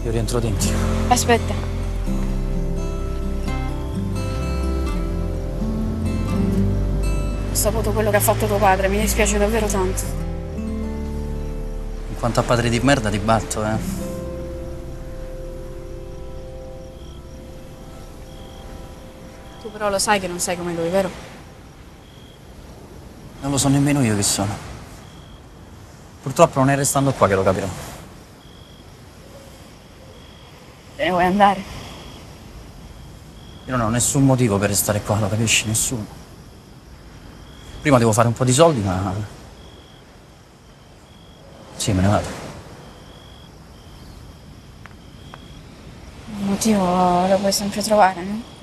Io rientro dentro. Aspetta. Ho saputo quello che ha fatto tuo padre, mi dispiace davvero tanto. In quanto a padre di merda ti batto, eh. Tu però lo sai che non sei come lui, vero? Non lo so nemmeno io chi sono. Purtroppo non è restando qua che lo capirò. Te ne vuoi andare? Io non ho nessun motivo per restare qua, lo capisci? Nessuno. Prima devo fare un po' di soldi, ma... Sì, me ne vado. Un motivo lo puoi sempre trovare, no?